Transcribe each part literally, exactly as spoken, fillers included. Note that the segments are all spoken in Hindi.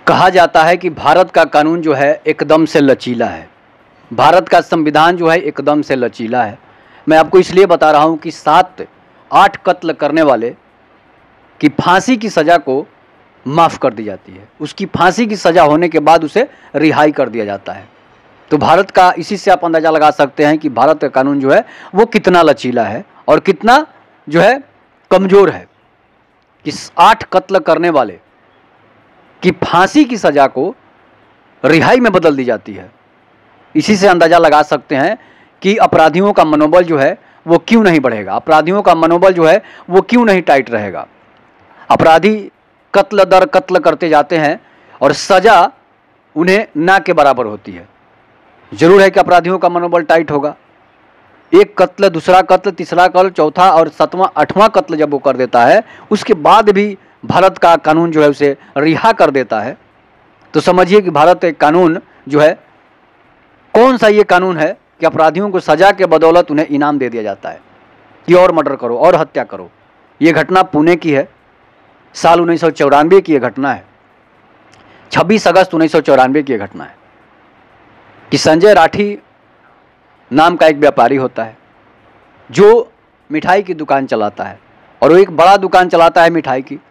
कहा जाता है कि भारत का कानून जो है एकदम से लचीला है, भारत का संविधान जो है एकदम से लचीला है। मैं आपको इसलिए बता रहा हूं कि सात आठ कत्ल करने वाले की फांसी की सज़ा को माफ़ कर दी जाती है, उसकी फांसी की सज़ा होने के बाद उसे रिहाई कर दिया जाता है। तो भारत का, इसी से आप अंदाज़ा लगा सकते हैं कि भारत का कानून जो है वो कितना लचीला है और कितना जो है कमज़ोर है कि आठ कत्ल करने वाले कि फांसी की सज़ा को रिहाई में बदल दी जाती है। इसी से अंदाज़ा लगा सकते हैं कि अपराधियों का मनोबल जो है वो क्यों नहीं बढ़ेगा, अपराधियों का मनोबल जो है वो क्यों नहीं टाइट रहेगा। अपराधी कत्ल दर कत्ल करते जाते हैं और सज़ा उन्हें ना के बराबर होती है। ज़रूर है कि अपराधियों का मनोबल टाइट होगा। एक कत्ल, दूसरा कत्ल, तीसरा कत्ल, चौथा और सातवां आठवां कत्ल जब वो कर देता है, उसके बाद भी भारत का कानून जो है उसे रिहा कर देता है। तो समझिए कि भारत एक कानून जो है, कौन सा ये कानून है कि अपराधियों को सज़ा के बदौलत उन्हें इनाम दे दिया जाता है कि और मर्डर करो और हत्या करो। ये घटना पुणे की है, साल उन्नीस सौ चौरानवे की ये घटना है, छब्बीस अगस्त उन्नीस सौ चौरानवे की ये घटना है कि संजय राठी नाम का एक व्यापारी होता है जो मिठाई की दुकान चलाता है, और वो एक बड़ा दुकान चलाता है मिठाई की।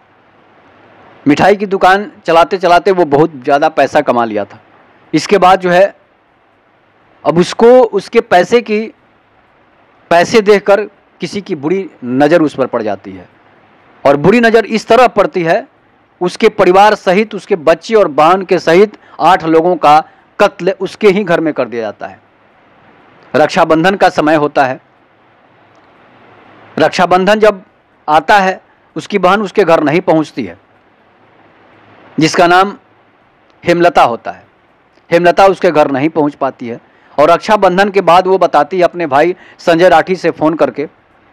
मिठाई की दुकान चलाते चलाते वो बहुत ज़्यादा पैसा कमा लिया था। इसके बाद जो है अब उसको उसके पैसे की पैसे देखकर किसी की बुरी नज़र उस पर पड़ जाती है, और बुरी नज़र इस तरह पड़ती है उसके परिवार सहित, उसके बच्चे और बहन के सहित आठ लोगों का कत्ल उसके ही घर में कर दिया जाता है। रक्षाबंधन का समय होता है, रक्षाबंधन जब आता है उसकी बहन उसके घर नहीं पहुंचती है, जिसका नाम हेमलता होता है। हेमलता उसके घर नहीं पहुंच पाती है, और रक्षाबंधन के बाद वो बताती है अपने भाई संजय राठी से फ़ोन करके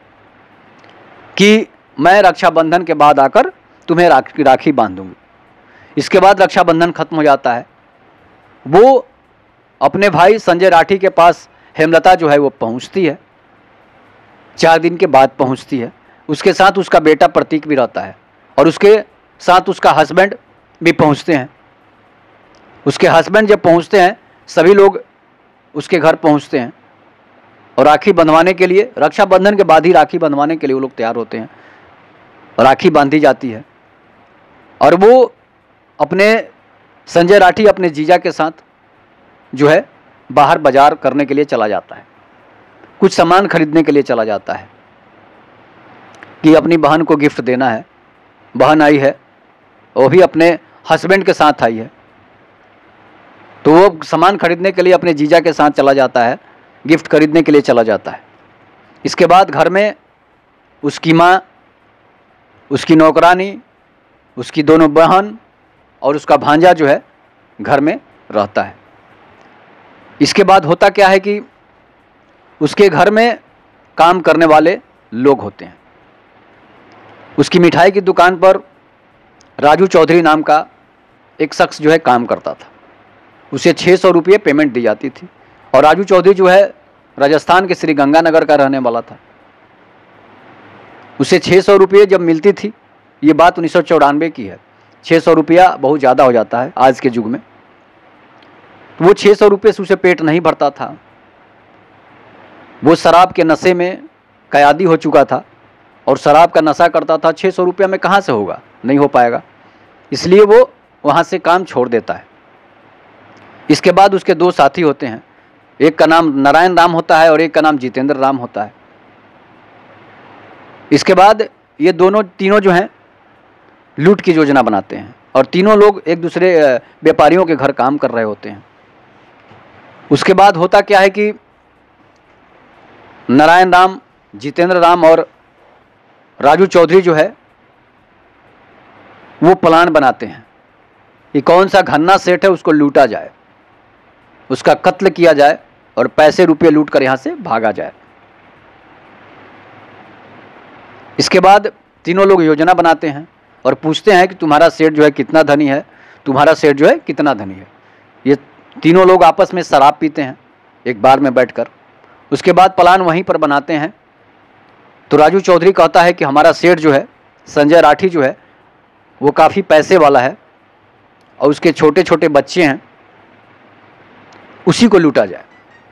कि मैं रक्षाबंधन के बाद आकर तुम्हें राखी राखी बांध दूंगी। इसके बाद रक्षाबंधन खत्म हो जाता है। वो अपने भाई संजय राठी के पास हेमलता जो है वो पहुंचती है, चार दिन के बाद पहुंचती है। उसके साथ उसका बेटा प्रतीक भी रहता है, और उसके साथ उसका हस्बैंड भी पहुंचते हैं। उसके हस्बैंड जब पहुंचते हैं, सभी लोग उसके घर पहुंचते हैं और राखी बंधवाने के लिए, रक्षाबंधन के बाद ही राखी बंधवाने के लिए वो लोग तैयार होते हैं। राखी बांधी जाती है और वो अपने संजय राठी अपने जीजा के साथ जो है बाहर बाजार करने के लिए चला जाता है, कुछ सामान खरीदने के लिए चला जाता है कि अपनी बहन को गिफ्ट देना है। बहन आई है, वो भी अपने हस्बैंड के साथ आई है, तो वो सामान खरीदने के लिए अपने जीजा के साथ चला जाता है, गिफ्ट खरीदने के लिए चला जाता है। इसके बाद घर में उसकी माँ, उसकी नौकरानी, उसकी दोनों बहन और उसका भांजा जो है घर में रहता है। इसके बाद होता क्या है कि उसके घर में काम करने वाले लोग होते हैं। उसकी मिठाई की दुकान पर राजू चौधरी नाम का एक शख्स जो है काम करता था। उसे छः सौ रुपये पेमेंट दी जाती थी, और राजू चौधरी जो है राजस्थान के श्री गंगानगर का रहने वाला था। उसे छः सौ रुपये जब मिलती थी, ये बात उन्नीस सौ चौरानवे की है, छः सौ रुपया बहुत ज़्यादा हो जाता है आज के युग में। तो वो छः सौ रुपये से उसे पेट नहीं भरता था। वो शराब के नशे में कैदी हो चुका था और शराब का नशा करता था। छः सौ रुपया में कहाँ से होगा, नहीं हो पाएगा, इसलिए वो वहाँ से काम छोड़ देता है। इसके बाद उसके दो साथी होते हैं, एक का नाम नारायण राम होता है और एक का नाम जितेंद्र राम होता है। इसके बाद ये दोनों तीनों जो हैं लूट की योजना बनाते हैं, और तीनों लोग एक दूसरे व्यापारियों के घर काम कर रहे होते हैं। उसके बाद होता क्या है कि नारायण राम, जितेंद्र राम और राजू चौधरी जो है वो प्लान बनाते हैं कि कौन सा घन्ना सेठ है उसको लूटा जाए, उसका कत्ल किया जाए और पैसे रुपये लूट कर यहाँ से भागा जाए। इसके बाद तीनों लोग योजना बनाते हैं और पूछते हैं कि तुम्हारा सेठ जो है कितना धनी है, तुम्हारा सेठ जो है कितना धनी है। ये तीनों लोग आपस में शराब पीते हैं एक बार में बैठकर। उसके बाद प्लान वहीं पर बनाते हैं। तो राजू चौधरी कहता है कि हमारा सेठ जो है संजय राठी जो है वो काफ़ी पैसे वाला है और उसके छोटे छोटे बच्चे हैं, उसी को लूटा जाए।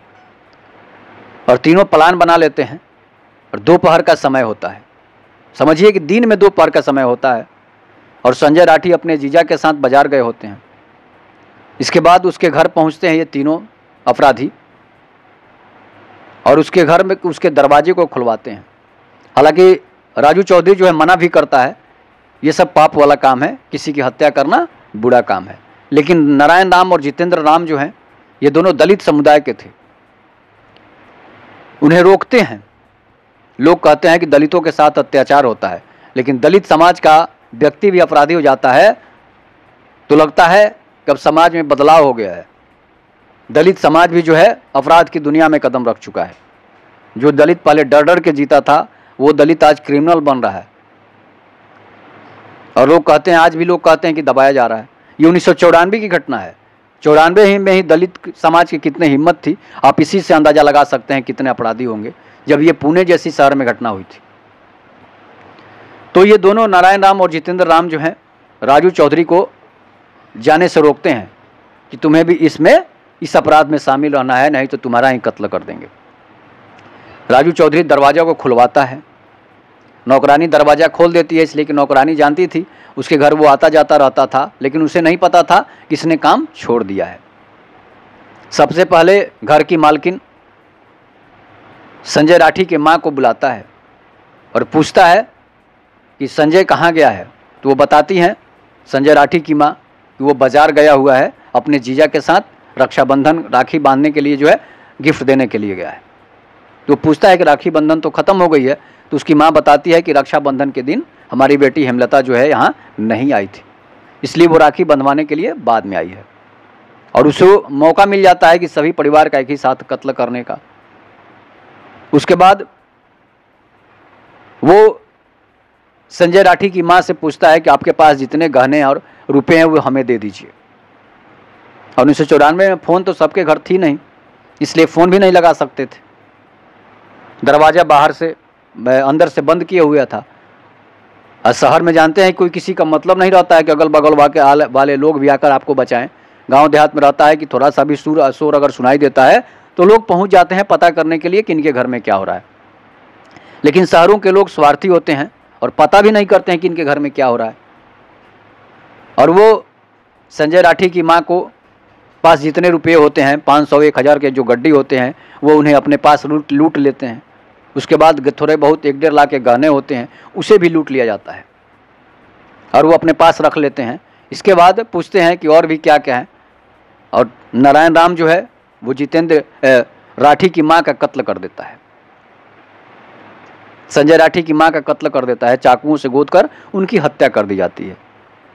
और तीनों प्लान बना लेते हैं और दोपहर का समय होता है, समझिए कि दिन में दोपहर का समय होता है, और संजय राठी अपने जीजा के साथ बाजार गए होते हैं। इसके बाद उसके घर पहुंचते हैं ये तीनों अपराधी और उसके घर में उसके दरवाजे को खुलवाते हैं। हालांकि राजू चौधरी जो है मना भी करता है, ये सब पाप वाला काम है, किसी की हत्या करना बुरा काम है। लेकिन नारायण राम और जितेंद्र राम जो हैं, ये दोनों दलित समुदाय के थे, उन्हें रोकते हैं। लोग कहते हैं कि दलितों के साथ अत्याचार होता है, लेकिन दलित समाज का व्यक्ति भी अपराधी हो जाता है तो लगता है कि अब समाज में बदलाव हो गया है। दलित समाज भी जो है अपराध की दुनिया में कदम रख चुका है। जो दलित पहले डर डर के जीता था, वो दलित आज क्रिमिनल बन रहा है। और लोग कहते हैं, आज भी लोग कहते हैं कि दबाया जा रहा है। ये उन्नीस सौ चौरानवे की घटना है। चौरानवे ही में ही दलित समाज की कितनी हिम्मत थी, आप इसी से अंदाजा लगा सकते हैं कितने अपराधी होंगे, जब ये पुणे जैसी शहर में घटना हुई थी। तो ये दोनों नारायण राम और जितेंद्र राम जो हैं, राजू चौधरी को जाने से रोकते हैं कि तुम्हें भी इसमें इस अपराध में शामिल रहना है, नहीं तो तुम्हारा ही कत्ल कर देंगे। राजू चौधरी दरवाजा को खुलवाता है, नौकरानी दरवाज़ा खोल देती है, इसलिए कि नौकरानी जानती थी उसके घर वो आता जाता रहता था, लेकिन उसे नहीं पता था किसने काम छोड़ दिया है। सबसे पहले घर की मालकिन संजय राठी के माँ को बुलाता है और पूछता है कि संजय कहाँ गया है। तो वो बताती हैं संजय राठी की माँ कि वो बाजार गया हुआ है, अपने जीजा के साथ रक्षाबंधन राखी बांधने के लिए जो है गिफ्ट देने के लिए गया है। तो पूछता है कि राखी बंधन तो ख़त्म हो गई है। तो उसकी माँ बताती है कि रक्षाबंधन के दिन हमारी बेटी हेमलता जो है यहाँ नहीं आई थी, इसलिए वो राखी बंधवाने के लिए बाद में आई है। और उसे मौका मिल जाता है कि सभी परिवार का एक ही साथ कत्ल करने का। उसके बाद वो संजय राठी की माँ से पूछता है कि आपके पास जितने गहने और रुपए हैं वो हमें दे दीजिए। और उन्नीस सौ चौरानवे में फ़ोन तो सबके घर थी नहीं, इसलिए फ़ोन भी नहीं लगा सकते थे। दरवाज़ा बाहर से अंदर से बंद किए हुआ था। और शहर में जानते हैं कोई किसी का मतलब नहीं रहता है कि अगल बगल वाके वाले लोग भी आकर आपको बचाएं। गांव देहात में रहता है कि थोड़ा सा भी शोर शोर अगर सुनाई देता है तो लोग पहुंच जाते हैं पता करने के लिए कि इनके घर में क्या हो रहा है। लेकिन शहरों के लोग स्वार्थी होते हैं और पता भी नहीं करते हैं कि इनके घर में क्या हो रहा है। और वो संजय राठी की माँ को पास जितने रुपये होते हैं, पाँच सौ एक हज़ार के जो गड्डी होते हैं, वो उन्हें अपने पास लूट लूट लेते हैं। उसके बाद थोड़े बहुत एक डेढ़ लाख के गहने होते हैं, उसे भी लूट लिया जाता है और वो अपने पास रख लेते हैं। इसके बाद पूछते हैं कि और भी क्या क्या है। और नारायण राम जो है वो जितेंद्र राठी की माँ का कत्ल कर देता है। संजय राठी की माँ का कत्ल कर देता है, चाकुओं से गोद कर उनकी हत्या कर दी जाती है।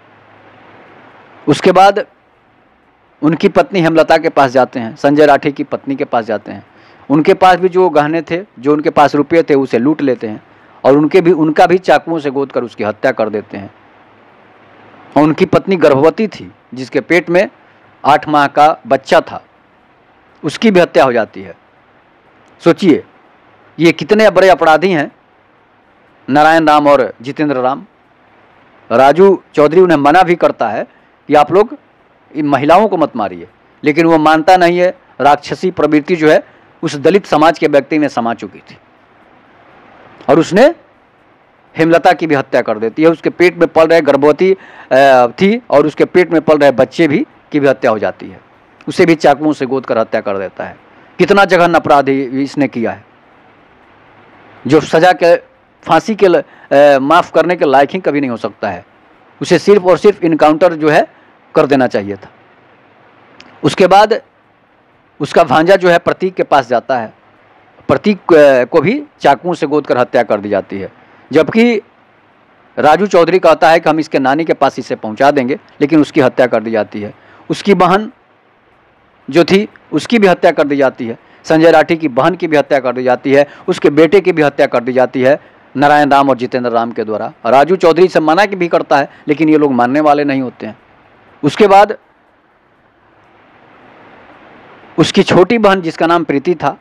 उसके बाद उनकी पत्नी हेमलता के पास जाते हैं, संजय राठी की पत्नी के पास जाते हैं। उनके पास भी जो गहने थे, जो उनके पास रुपये थे, उसे लूट लेते हैं और उनके भी उनका भी चाकुओं से गोद कर उसकी हत्या कर देते हैं। और उनकी पत्नी गर्भवती थी, जिसके पेट में आठ माह का बच्चा था, उसकी भी हत्या हो जाती है। सोचिए ये कितने बड़े अपराधी हैं नारायण राम और जितेंद्र राम। राजू चौधरी उन्हें मना भी करता है कि आप लोग इन महिलाओं को मत मारिए, लेकिन वो मानता नहीं है। राक्षसी प्रवृत्ति जो है उस दलित समाज के व्यक्ति में समा चुकी थी और उसने हेमलता की भी हत्या कर देती है। उसके पेट में पल रहे गर्भवती थी और उसके पेट में पल रहे बच्चे भी की भी हत्या हो जाती है। उसे भी चाकुओं से गोद कर हत्या कर देता है। कितना जघन्य अपराध इसने किया है, जो सजा के फांसी के माफ़ करने के लायक ही कभी नहीं हो सकता है। उसे सिर्फ और सिर्फ इनकाउंटर जो है कर देना चाहिए था। उसके बाद उसका भांजा जो है प्रतीक के पास जाता है, प्रतीक को भी चाकुओं से गोद कर हत्या कर दी जाती है। जबकि राजू चौधरी कहता है कि हम इसके नानी के पास इसे पहुंचा देंगे, लेकिन उसकी हत्या कर दी जाती है। उसकी बहन जो थी उसकी भी हत्या कर दी जाती है। संजय राठी की बहन की भी हत्या कर दी जाती है। उसके बेटे की भी हत्या कर दी जाती है नारायण राम और जितेंद्र राम के द्वारा। राजू चौधरी से मना भी करता है, लेकिन ये लोग मानने वाले नहीं होते हैं। उसके बाद उसकी छोटी बहन जिसका नाम प्रीति था,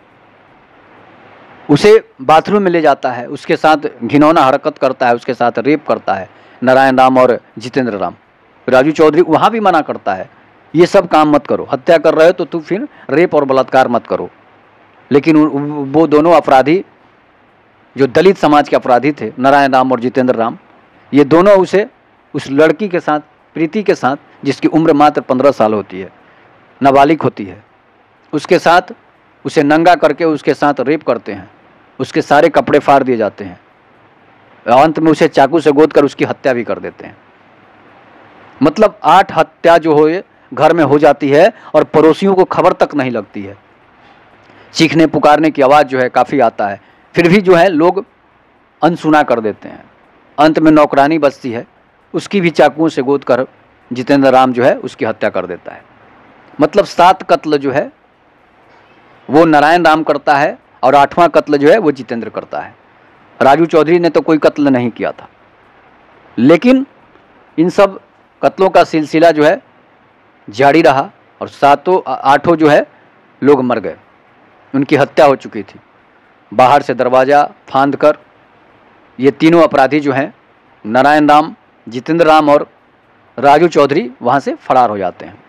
उसे बाथरूम में ले जाता है, उसके साथ घिनौना हरकत करता है, उसके साथ रेप करता है नारायण राम और जितेंद्र राम। राजू चौधरी वहाँ भी मना करता है, ये सब काम मत करो, हत्या कर रहे हो तो तू फिर रेप और बलात्कार मत करो। लेकिन वो दोनों अपराधी जो दलित समाज के अपराधी थे, नारायण राम और जितेंद्र राम, ये दोनों उसे उस लड़की के साथ, प्रीति के साथ, जिसकी उम्र मात्र पंद्रह साल होती है, नाबालिग होती है, उसके साथ उसे नंगा करके उसके साथ रेप करते हैं, उसके सारे कपड़े फाड़ दिए जाते हैं, अंत में उसे चाकू से गोद कर उसकी हत्या भी कर देते हैं। मतलब आठ हत्या जो हो घर में हो जाती है और पड़ोसियों को खबर तक नहीं लगती है। चीखने पुकारने की आवाज़ जो है काफ़ी आता है, फिर भी जो है लोग अनसुना कर देते हैं। अंत में नौकरानी बचती है, उसकी भी चाकुओं से गोद कर जितेंद्र राम जो है उसकी हत्या कर देता है। मतलब सात कत्ल जो है वो नारायण राम करता है और आठवां कत्ल जो है वो जितेंद्र करता है। राजू चौधरी ने तो कोई कत्ल नहीं किया था, लेकिन इन सब कत्लों का सिलसिला जो है जारी रहा और सातों आठों जो है लोग मर गए, उनकी हत्या हो चुकी थी। बाहर से दरवाज़ा फांद कर ये तीनों अपराधी जो हैं, नारायण राम, जितेंद्र राम और राजू चौधरी, वहाँ से फरार हो जाते हैं।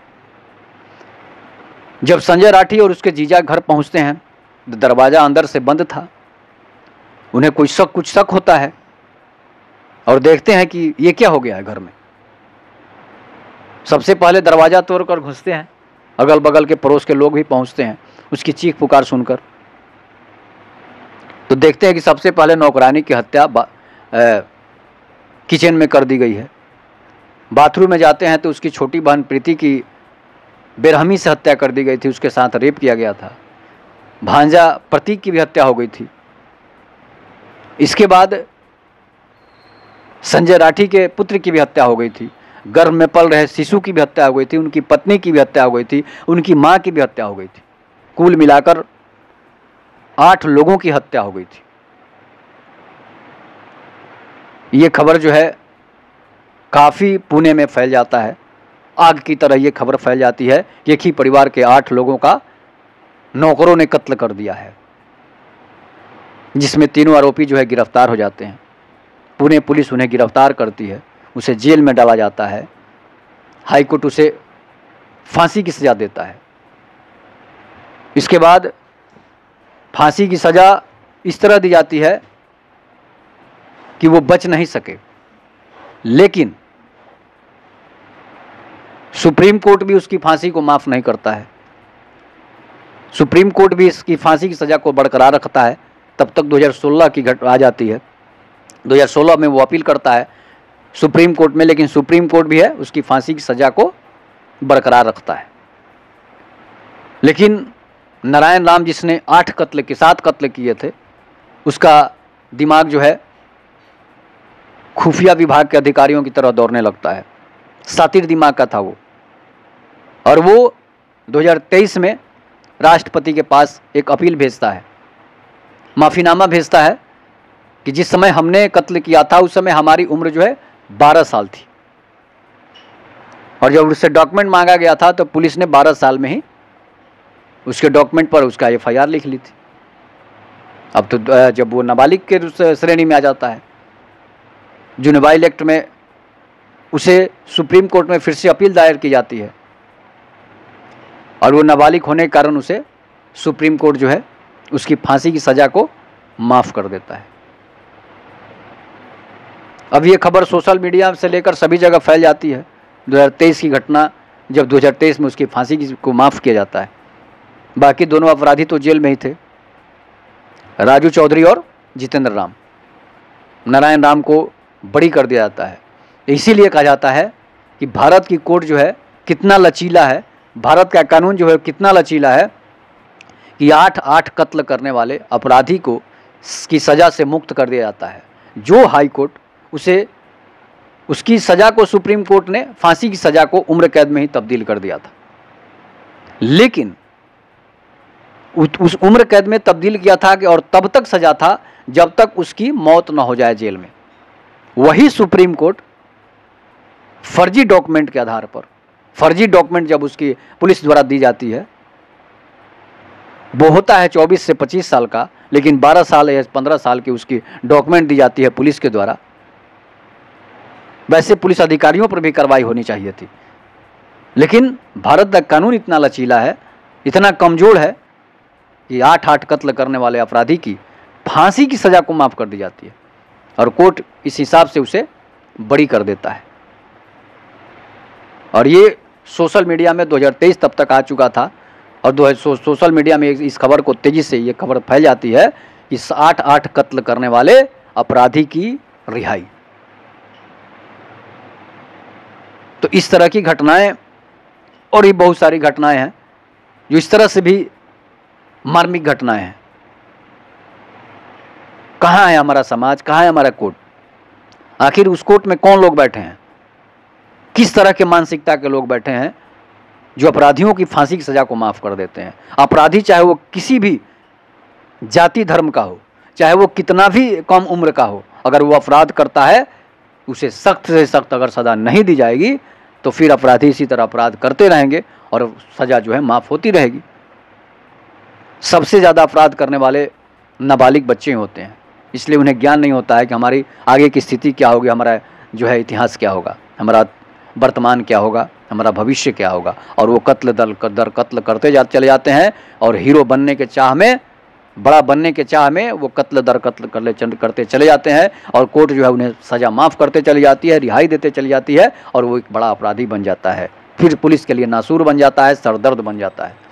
जब संजय राठी और उसके जीजा घर पहुँचते हैं तो दरवाज़ा अंदर से बंद था। उन्हें कोई शक कुछ शक होता है और देखते हैं कि ये क्या हो गया है घर में। सबसे पहले दरवाज़ा तोड़कर घुसते हैं, अगल बगल के पड़ोस के लोग भी पहुंचते हैं उसकी चीख पुकार सुनकर। तो देखते हैं कि सबसे पहले नौकरानी की हत्या किचन में कर दी गई है। बाथरूम में जाते हैं तो उसकी छोटी बहन प्रीति की बेरहमी से हत्या कर दी गई थी, उसके साथ रेप किया गया था। भांजा प्रतीक की भी हत्या हो गई थी। इसके बाद संजय राठी के पुत्र की भी हत्या हो गई थी, गर्भ में पल रहे शिशु की भी हत्या हो गई थी, उनकी पत्नी की भी हत्या हो गई थी, उनकी मां की भी हत्या हो गई थी। कुल मिलाकर आठ लोगों की हत्या हो गई थी। ये खबर जो है काफ़ी पुणे में फैल जाता है, आग की तरह ये खबर फैल जाती है कि एक ही परिवार के आठ लोगों का नौकरों ने कत्ल कर दिया है, जिसमें तीनों आरोपी जो है गिरफ्तार हो जाते हैं। पुणे पुलिस उन्हें गिरफ्तार करती है, उसे जेल में डाला जाता है। हाईकोर्ट उसे फांसी की सज़ा देता है। इसके बाद फांसी की सज़ा इस तरह दी जाती है कि वो बच नहीं सके, लेकिन सुप्रीम कोर्ट भी उसकी फांसी को माफ़ नहीं करता है। सुप्रीम कोर्ट भी इसकी फांसी की सज़ा को बरकरार रखता है। तब तक दो हज़ार सोलह की घटना आ जाती है। दो हज़ार सोलह में वो अपील करता है सुप्रीम कोर्ट में, लेकिन सुप्रीम कोर्ट भी है उसकी फांसी की सज़ा को बरकरार रखता है। लेकिन नारायण राम, जिसने आठ कत्ल के सात कत्ल किए थे, उसका दिमाग जो है खुफिया विभाग के अधिकारियों की तरह दौड़ने लगता है। सातिर दिमाग का था वो, और वो दो हज़ार तेईस में राष्ट्रपति के पास एक अपील भेजता है, माफ़ीनामा भेजता है कि जिस समय हमने कत्ल किया था उस समय हमारी उम्र जो है बारह साल थी, और जब उससे डॉक्यूमेंट मांगा गया था तो पुलिस ने बारह साल में ही उसके डॉक्यूमेंट पर उसका एफ आई आर लिख ली थी। अब तो जब वो नाबालिग के श्रेणी में आ जाता है, जुवेनाइल एक्ट में उसे सुप्रीम कोर्ट में फिर से अपील दायर की जाती है, और वो नाबालिग होने के कारण उसे सुप्रीम कोर्ट जो है उसकी फांसी की सज़ा को माफ़ कर देता है। अब ये खबर सोशल मीडिया से लेकर सभी जगह फैल जाती है। दो हज़ार तेईस की घटना, जब दो हज़ार तेईस में उसकी फांसी की को माफ़ किया जाता है। बाकी दोनों अपराधी तो जेल में ही थे, राजू चौधरी और जितेंद्र राम। नारायण राम को बरी कर दिया जाता है। इसीलिए कहा जाता है कि भारत की कोर्ट जो है कितना लचीला है, भारत का कानून जो है कितना लचीला है कि आठ आठ कत्ल करने वाले अपराधी को की सज़ा से मुक्त कर दिया जाता है। जो हाई कोर्ट उसे उसकी सज़ा को सुप्रीम कोर्ट ने फांसी की सज़ा को उम्र कैद में ही तब्दील कर दिया था, लेकिन उस उम्र कैद में तब्दील किया था कि और तब तक सज़ा था जब तक उसकी मौत न हो जाए जेल में। वही सुप्रीम कोर्ट फर्जी डॉक्यूमेंट के आधार पर, फर्जी डॉक्यूमेंट जब उसकी पुलिस द्वारा दी जाती है, वो होता है चौबीस से पच्चीस साल का, लेकिन बारह साल या पंद्रह साल की उसकी डॉक्यूमेंट दी जाती है पुलिस के द्वारा, वैसे पुलिस अधिकारियों पर भी कार्रवाई होनी चाहिए थी। लेकिन भारत का कानून इतना लचीला है, इतना कमज़ोर है कि आठ आठ कत्ल करने वाले अपराधी की फांसी की सज़ा को माफ़ कर दी जाती है और कोर्ट इस हिसाब से उसे बरी कर देता है। और ये सोशल मीडिया में दो हज़ार तेईस तब तक आ चुका था और दो सो, सोशल मीडिया में इस खबर को तेज़ी से ये खबर फैल जाती है, इस आठ आठ कत्ल करने वाले अपराधी की रिहाई। तो इस तरह की घटनाएं और भी बहुत सारी घटनाएं हैं जो इस तरह से भी मार्मिक घटनाएं हैं। कहाँ है हमारा समाज, कहाँ है हमारा कोर्ट? आखिर उस कोर्ट में कौन लोग बैठे हैं, किस तरह के मानसिकता के लोग बैठे हैं जो अपराधियों की फांसी की सज़ा को माफ़ कर देते हैं? अपराधी चाहे वो किसी भी जाति धर्म का हो, चाहे वो कितना भी कम उम्र का हो, अगर वो अपराध करता है उसे सख्त से सख्त अगर सज़ा नहीं दी जाएगी तो फिर अपराधी इसी तरह अपराध करते रहेंगे और सज़ा जो है माफ़ होती रहेगी। सबसे ज़्यादा अपराध करने वाले नाबालिग बच्चे होते हैं, इसलिए उन्हें ज्ञान नहीं होता है कि हमारी आगे की स्थिति क्या होगी, हमारा जो है इतिहास क्या होगा, हमारा वर्तमान क्या होगा, हमारा भविष्य क्या होगा। और वो कत्ल दर दर कत्ल करते जा चले जाते हैं और हीरो बनने के चाह में, बड़ा बनने के चाह में वो कत्ल दर कत्ल कर ले करते चले जाते हैं और कोर्ट जो है उन्हें सज़ा माफ़ करते चली जाती है, रिहाई देते चली जाती है और वो एक बड़ा अपराधी बन जाता है, फिर पुलिस के लिए नासूर बन जाता है, सरदर्द बन जाता है।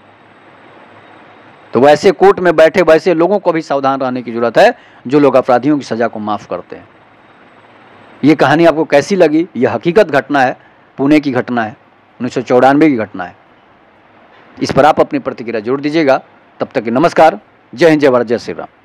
तो वैसे कोर्ट में बैठे वैसे लोगों को भी सावधान रहने की ज़रूरत है जो लोग अपराधियों की सज़ा को माफ़ करते हैं। ये कहानी आपको कैसी लगी? यह हकीकत घटना है, पुणे की घटना है, उन्नीस सौ चौरानवे की घटना है। इस पर आप अपनी प्रतिक्रिया जोड़ दीजिएगा। तब तक कि नमस्कार, जय हिंद, जय भारत, जय श्री राम।